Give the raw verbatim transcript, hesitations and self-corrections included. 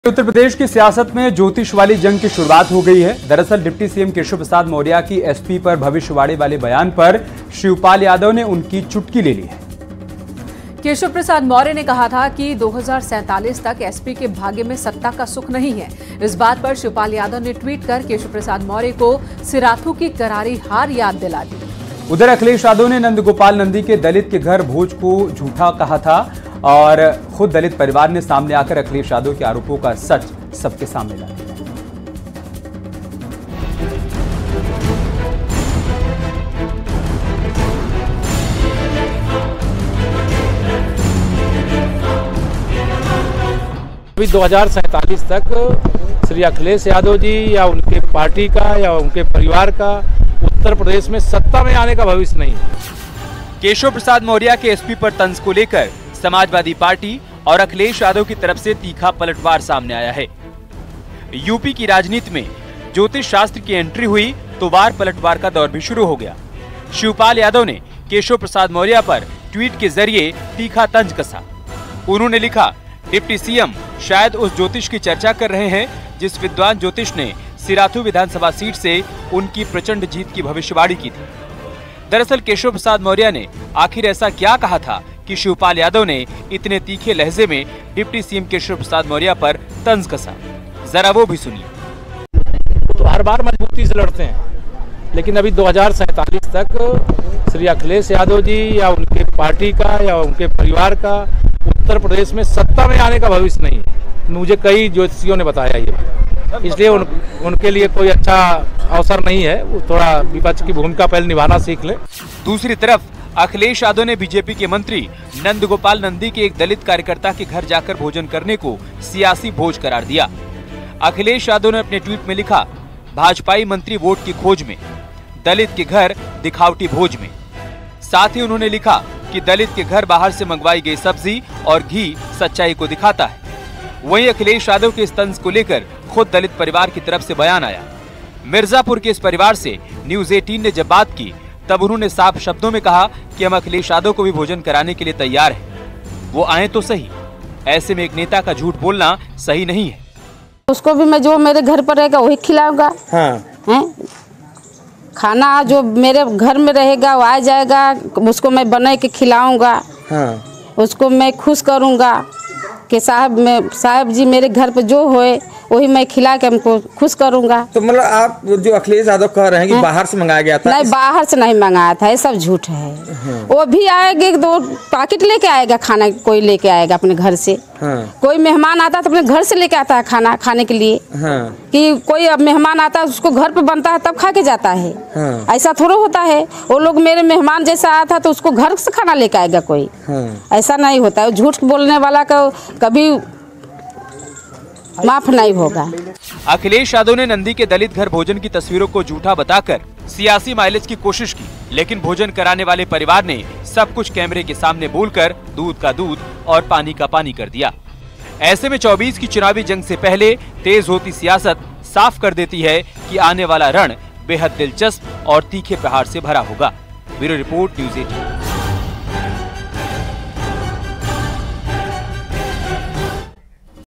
उत्तर प्रदेश की सियासत में ज्योतिष वाली जंग की शुरुआत हो गई है। दरअसल डिप्टी सीएम केशव प्रसाद मौर्य की एसपी पर भविष्यवाणी वाले बयान पर शिवपाल यादव ने उनकी चुटकी ले ली है। केशव प्रसाद मौर्य ने कहा था कि दो हज़ार सैंतालीस तक एसपी के भाग्य में सत्ता का सुख नहीं है। इस बात पर शिवपाल यादव ने ट्वीट कर केशव प्रसाद मौर्य को सिराथू की करारी हार याद दिला दी। उधर अखिलेश यादव ने नंदगोपाल नंदी के दलित के घर भोज को झूठा कहा था और खुद दलित परिवार ने सामने आकर अखिलेश यादव के आरोपों का सच सबके सामने ला दिया। अभी दो हज़ार सैंतालीस तक श्री अखिलेश यादव जी या उनके पार्टी का या उनके परिवार का उत्तर प्रदेश में सत्ता में आने का भविष्य नहीं है। केशव प्रसाद मौर्य के एसपी पर तंज को लेकर समाजवादी पार्टी और अखिलेश यादव की तरफ से तीखा पलटवार सामने आया है। यूपी की राजनीति में ज्योतिष शास्त्र की एंट्री हुई तो वार पलटवार का दौर भी शुरू हो गया। शिवपाल यादव ने केशव प्रसाद मौर्य पर ट्वीट के जरिए तीखा तंज कसा। उन्होंने लिखा, डिप्टी सीएम शायद उस ज्योतिष की चर्चा कर रहे हैं जिस विद्वान ज्योतिष ने सिराथू विधानसभा सीट से उनकी प्रचंड जीत की भविष्यवाणी की थी। दरअसल केशव प्रसाद मौर्य ने आखिर ऐसा क्या कहा था कि शिवपाल यादव ने इतने तीखे लहजे में डिप्टी सीएम केशव प्रसाद मौर्य पर तंज कसा? जरा वो भी सुनिए। तो हर बार मजबूती से लड़ते हैं, लेकिन अभी दो हज़ार सैंतालीस तक श्री अखिलेश यादव जी या उनके पार्टी का या उनके परिवार का उत्तर प्रदेश में सत्ता में आने का भविष्य नहीं है। मुझे कई ज्योतिषियों ने बताया ये, इसलिए उन, उनके लिए कोई अच्छा अवसर नहीं है। वो थोड़ा विपक्ष की भूमिका पहले निभाना सीख ले। दूसरी तरफ अखिलेश यादव ने बीजेपी के मंत्री नंदगोपाल नंदी के एक दलित कार्यकर्ता के घर जाकर भोजन करने को सियासी भोज करार दिया। अखिलेश यादव ने अपने ट्वीट में लिखा, भाजपाई मंत्री वोट की खोज में, दलित के घर दिखावटी भोज में। साथ ही उन्होंने लिखा कि दलित के घर बाहर से मंगवाई गई सब्जी और घी सच्चाई को दिखाता है। वहीं अखिलेश यादव के इस तंज को लेकर खुद दलित परिवार की तरफ से बयान आया। मिर्जापुर के इस परिवार से न्यूज अठारह ने जब बात की तब उन्होंने साफ शब्दों में कहा कि हम अखिलेश यादव को भी भोजन कराने के लिए तैयार हैं। वो आए तो सही, ऐसे में एक नेता का झूठ बोलना सही नहीं है। उसको भी मैं जो मेरे घर पर रहेगा वही खिलाऊंगा। हाँ। हैं? खाना जो मेरे घर में रहेगा वो आ जाएगा, उसको मैं बना के खिलाऊंगा। हाँ। उसको मैं खुश करूंगा कि साहब मैं साहब जी मेरे घर पे जो होए वही मैं खिला के हमको खुश करूंगा। तो मतलब आप जो अखिलेश यादव कह रहे हैं कि बाहर से मंगाया गया था? नहीं, बाहर से नहीं मंगाया था, ये सब झूठ है। हाँ। वो भी आएगा दो पैकेट लेके आएगा खाना, कोई लेके आएगा अपने घर से। हाँ। कोई मेहमान आता है तो अपने घर से लेके आता है खाना खाने के लिए। हाँ। कि कोई अब मेहमान आता है उसको घर पे बनता है तब खा के जाता है। हाँ। ऐसा थोड़ा होता है। वो लोग मेरे मेहमान जैसा आया था तो उसको घर से खाना लेके आएगा कोई। हाँ। ऐसा नहीं होता है। झूठ बोलने वाला का कभी माफ नहीं होगा। अखिलेश यादव ने नंदी के दलित घर भोजन की तस्वीरों को झूठा बताकर सियासी माइलेज की कोशिश की, लेकिन भोजन कराने वाले परिवार ने सब कुछ कैमरे के सामने बोलकर दूध का दूध और पानी का पानी कर दिया। ऐसे में चौबीस की चुनावी जंग से पहले तेज होती सियासत साफ कर देती है कि आने वाला रण बेहद दिलचस्प और तीखे प्रहार से भरा होगा। ब्यूरो रिपोर्ट, न्यूज़ अठारह।